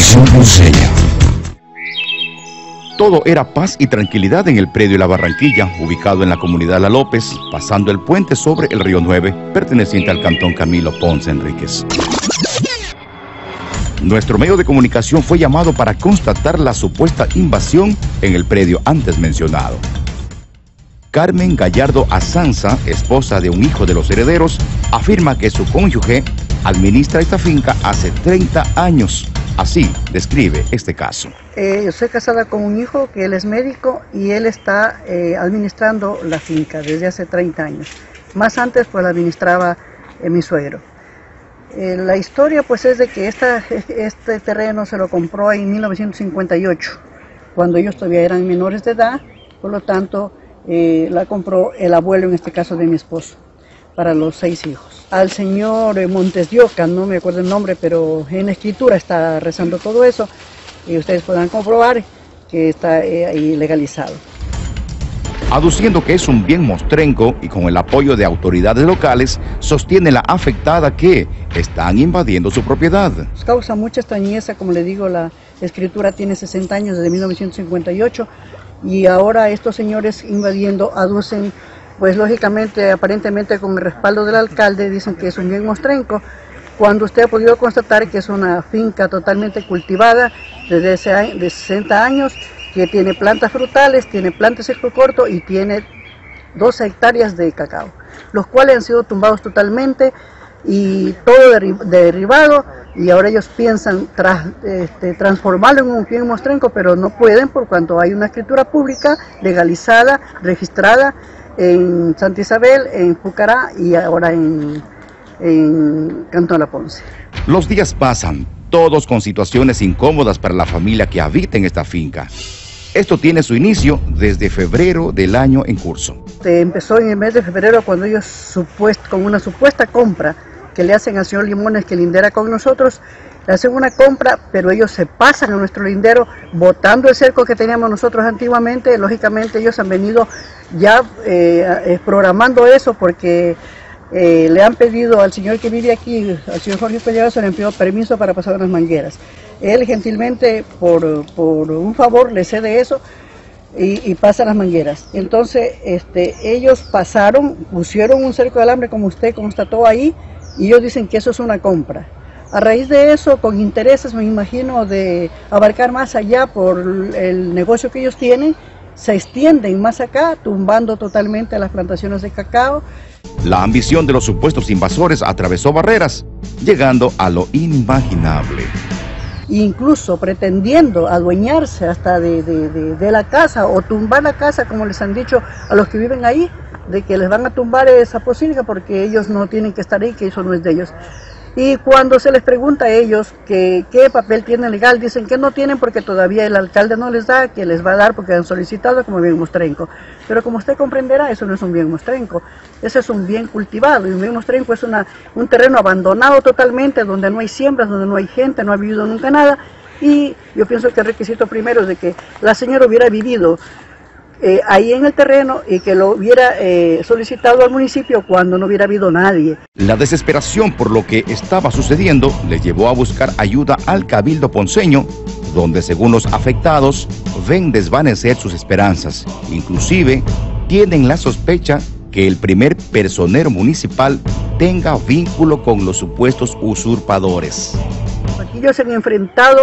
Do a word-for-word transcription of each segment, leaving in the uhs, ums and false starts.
Televisión Ponceña. Todo era paz y tranquilidad en el predio La Barranquilla, ubicado en la comunidad La López, pasando el puente sobre el río Nueve, perteneciente al cantón Camilo Ponce Enríquez. Nuestro medio de comunicación fue llamado para constatar la supuesta invasión en el predio antes mencionado. Carmen Gallardo Azanza, esposa de un hijo de los herederos, afirma que su cónyuge administra esta finca hace treinta años. Así describe este caso. Eh, yo soy casada con un hijo que él es médico y él está eh, administrando la finca desde hace treinta años. Más antes pues la administraba eh, mi suegro. Eh, la historia pues es de que esta, este terreno se lo compró en mil novecientos cincuenta y ocho, cuando ellos todavía eran menores de edad, por lo tanto eh, la compró el abuelo, en este caso de mi esposo, para los seis hijos. Al señor Montes de Oca, no me acuerdo el nombre, pero en la escritura está rezando todo eso, y ustedes podrán comprobar que está eh, ahí legalizado. Aduciendo que es un bien mostrenco y con el apoyo de autoridades locales, sostiene la afectada que están invadiendo su propiedad. Causa mucha extrañeza, como le digo, la escritura tiene sesenta años, desde mil novecientos cincuenta y ocho, y ahora estos señores invadiendo aducen, pues lógicamente, aparentemente con el respaldo del alcalde, dicen que es un bien mostrenco, cuando usted ha podido constatar que es una finca totalmente cultivada desde ese año, de sesenta años, que tiene plantas frutales, tiene plantas de ciclo corto y tiene doce hectáreas de cacao, los cuales han sido tumbados totalmente y todo derri derribado, y ahora ellos piensan tras, este, transformarlo en un bien mostrenco, pero no pueden por cuanto hay una escritura pública legalizada, registrada en Santa Isabel, en Pucará y ahora en, en Cantón La Ponce. Los días pasan, todos con situaciones incómodas para la familia que habita en esta finca. Esto tiene su inicio desde febrero del año en curso. Empezó en el mes de febrero cuando ellos, supuest, con una supuesta compra que le hacen al señor Limones, que lindera con nosotros, le hacen una compra, pero ellos se pasan a nuestro lindero, botando el cerco que teníamos nosotros antiguamente. Lógicamente ellos han venido ya eh, programando eso porque eh, le han pedido al señor que vive aquí, al señor Jorge Pellazo, le han pedido permiso para pasar unas mangueras. Él gentilmente, por, por un favor, le cede eso y, y pasa las mangueras. Entonces este, ellos pasaron, pusieron un cerco de alambre como usted constató ahí, y ellos dicen que eso es una compra. A raíz de eso, con intereses, me imagino, de abarcar más allá por el negocio que ellos tienen, se extienden más acá, tumbando totalmente las plantaciones de cacao. La ambición de los supuestos invasores atravesó barreras, llegando a lo inimaginable. Incluso pretendiendo adueñarse hasta de, de, de, de la casa o tumbar la casa, como les han dicho a los que viven ahí, de que les van a tumbar esa posilga porque ellos no tienen que estar ahí, que eso no es de ellos. Y cuando se les pregunta a ellos que qué papel tienen legal, dicen que no tienen porque todavía el alcalde no les da, que les va a dar porque han solicitado como bien mostrenco. Pero como usted comprenderá, eso no es un bien mostrenco, ese es un bien cultivado, y un bien mostrenco es una, un terreno abandonado totalmente, donde no hay siembras, donde no hay gente, no ha vivido nunca nada, y yo pienso que el requisito primero es de que la señora hubiera vivido Eh, ahí en el terreno y que lo hubiera eh, solicitado al municipio cuando no hubiera habido nadie. La desesperación por lo que estaba sucediendo les llevó a buscar ayuda al Cabildo Ponceño, donde según los afectados ven desvanecer sus esperanzas. Inclusive tienen la sospecha que el primer personero municipal tenga vínculo con los supuestos usurpadores. Aquí ellos se han enfrentado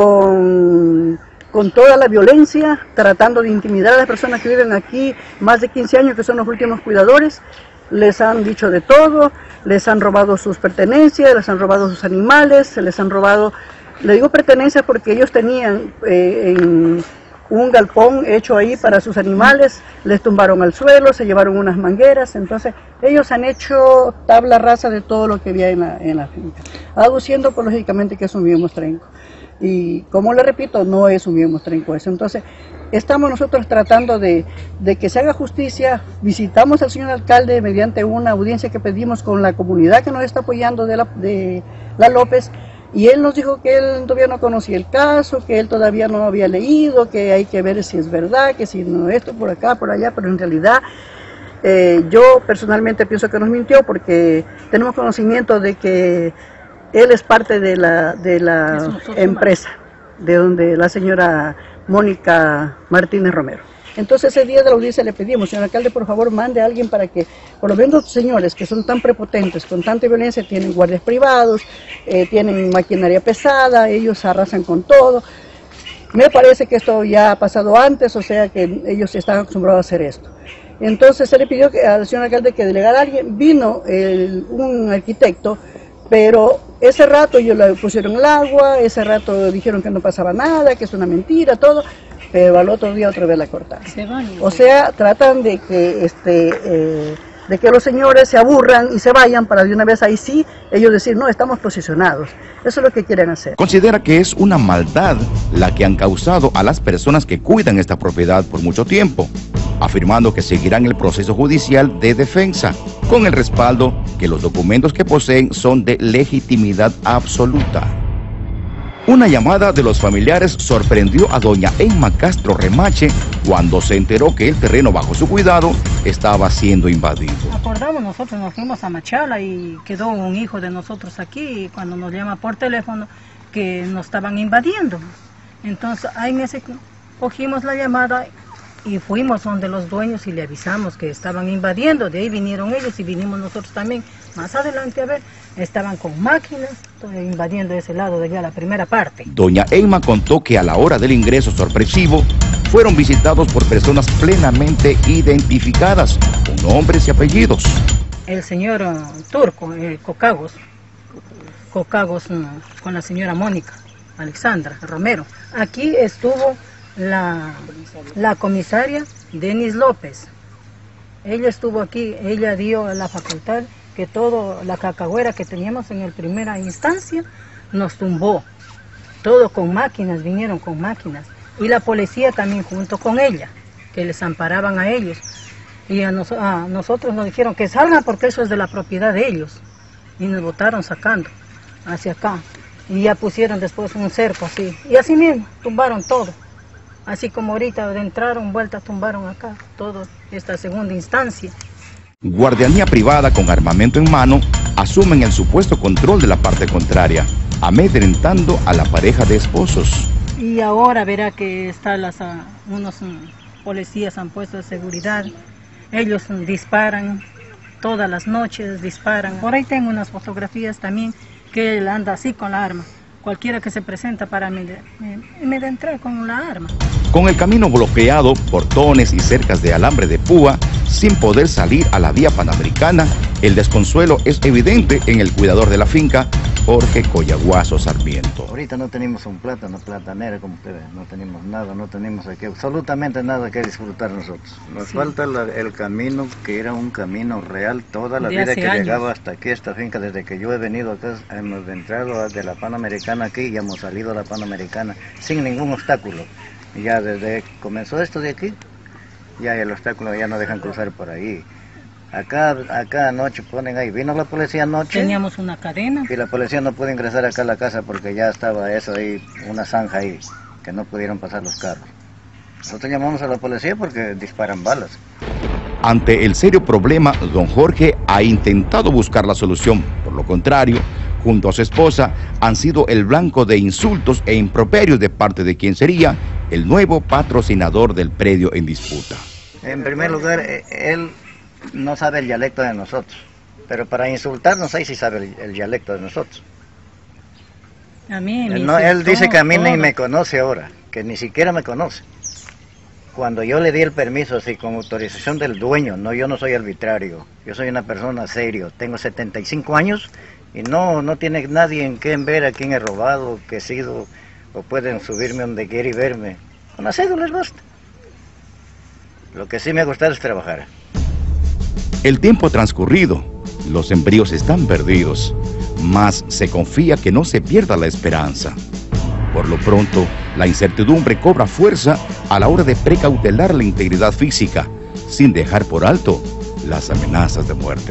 con... con toda la violencia, tratando de intimidar a las personas que viven aquí, más de quince años, que son los últimos cuidadores. Les han dicho de todo, les han robado sus pertenencias, les han robado sus animales, se les han robado, le digo pertenencias porque ellos tenían eh, en un galpón hecho ahí para sus animales, les tumbaron al suelo, se llevaron unas mangueras. Entonces ellos han hecho tabla rasa de todo lo que había en la, en la finca, aduciendo pues, lógicamente que es un bien mostrenco. Y como le repito, no es un bien mostrenco eso. Entonces estamos nosotros tratando de, de que se haga justicia. Visitamos al señor alcalde mediante una audiencia que pedimos con la comunidad que nos está apoyando de la, de la López, y él nos dijo que él todavía no conocía el caso, que él todavía no había leído, que hay que ver si es verdad, que si no esto por acá, por allá, pero en realidad eh, yo personalmente pienso que nos mintió, porque tenemos conocimiento de que él es parte de la, de la empresa. de donde la señora Mónica Martínez Romero. Entonces ese día de la audiencia le pedimos, señor alcalde, por favor mande a alguien para que, por lo menos los señores que son tan prepotentes, con tanta violencia, tienen guardias privados, eh, tienen maquinaria pesada, ellos arrasan con todo. Me parece que esto ya ha pasado antes, o sea que ellos están acostumbrados a hacer esto. Entonces se le pidió que, al señor alcalde que delegara a alguien, vino el, un arquitecto, pero ese rato ellos le pusieron el agua, ese rato dijeron que no pasaba nada, que es una mentira, todo, pero al otro día otra vez la cortaron. O sea, tratan de que este eh, de que los señores se aburran y se vayan para de una vez ahí sí ellos decir, no, estamos posicionados. Eso es lo que quieren hacer. Considera que es una maldad la que han causado a las personas que cuidan esta propiedad por mucho tiempo, afirmando que seguirán el proceso judicial de defensa, con el respaldo que los documentos que poseen son de legitimidad absoluta. Una llamada de los familiares sorprendió a doña Emma Castro Remache cuando se enteró que el terreno bajo su cuidado estaba siendo invadido. Acordamos, nosotros nos fuimos a Machala y quedó un hijo de nosotros aquí, y cuando nos llama por teléfono que nos estaban invadiendo. Entonces ahí en ese cogimos la llamada y fuimos donde los dueños y le avisamos que estaban invadiendo. De ahí vinieron ellos y vinimos nosotros también más adelante a ver. Estaban con máquinas invadiendo ese lado de allá, la primera parte. Doña Emma contó que a la hora del ingreso sorpresivo fueron visitados por personas plenamente identificadas, con nombres y apellidos. El señor uh, Turco, eh, Cocagos, Cocagos uh, con la señora Mónica Alexandra Romero. Aquí estuvo la, la comisaria Denis López. Ella estuvo aquí, ella dio la facultad que toda la cacahuera que teníamos en el primera instancia nos tumbó. Todo con máquinas, vinieron con máquinas. Y la policía también junto con ella, que les amparaban a ellos. Y a, nos, a nosotros nos dijeron que salgan porque eso es de la propiedad de ellos. Y nos botaron sacando hacia acá. Y ya pusieron después un cerco así. Y así mismo, tumbaron todo. Así como ahorita entraron, vuelta, tumbaron acá, todo esta segunda instancia. Guardianía privada con armamento en mano asumen el supuesto control de la parte contraria, amedrentando a la pareja de esposos. Y ahora verá que están las, uh, unos um, policías han puesto de seguridad, ellos um, disparan, todas las noches disparan. Por ahí tengo unas fotografías también que él anda así con la arma. Cualquiera que se presenta para amedrentar con la arma. Con el camino bloqueado, portones y cercas de alambre de púa, sin poder salir a la vía panamericana, el desconsuelo es evidente en el cuidador de la finca, Jorge Coyaguazo Sarmiento. Ahorita no tenemos un plátano, platanera como ustedes, no tenemos nada, no tenemos aquí absolutamente nada que disfrutar nosotros. Nos sí. falta la, el camino que era un camino real, toda la de vida que años. llegaba hasta aquí, esta finca, desde que yo he venido acá, hemos entrado de la Panamericana aquí y hemos salido a la Panamericana sin ningún obstáculo. Y ya desde que comenzó esto de aquí, ya el obstáculo ya no dejan cruzar por ahí. Acá, acá anoche ponen ahí, vino la policía anoche. Teníamos una cadena. Y la policía no puede ingresar acá a la casa porque ya estaba eso ahí, una zanja ahí, que no pudieron pasar los carros. Nosotros llamamos a la policía porque disparan balas. Ante el serio problema, don Jorge ha intentado buscar la solución. Por lo contrario, junto a su esposa, han sido el blanco de insultos e improperios de parte de quien sería el nuevo patrocinador del predio en disputa. En primer lugar, él no sabe el dialecto de nosotros, pero para insultarnos ahí sí sabe el, el dialecto de nosotros. A mí, él, no, él dice que a mí todo. Ni me conoce ahora, que ni siquiera me conoce. Cuando yo le di el permiso, así con autorización del dueño, no, yo no soy arbitrario, yo soy una persona serio, tengo setenta y cinco años y no, no tiene nadie en qué ver a quién he robado, que he sido, o pueden subirme donde quiera y verme. Con la cédula les basta. Lo que sí me gusta es trabajar. El tiempo transcurrido, los embrios están perdidos, mas se confía que no se pierda la esperanza. Por lo pronto, la incertidumbre cobra fuerza a la hora de precautelar la integridad física, sin dejar por alto las amenazas de muerte.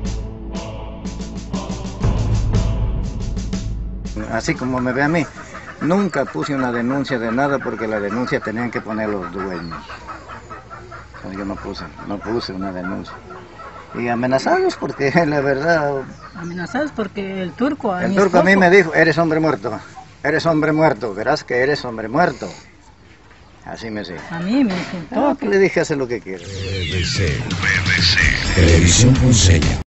Así como me ve a mí, nunca puse una denuncia de nada porque la denuncia tenían que poner los dueños. Yo no puse, no puse una denuncia. Y amenazados porque la verdad... Amenazados porque el turco... A el mi turco esposo, a mí me dijo, eres hombre muerto. eres hombre muerto, verás que eres hombre muerto. Así me decía. A mí me insultó. No, que le dije, hace lo que quieras. B B C, Televisión Ponceña.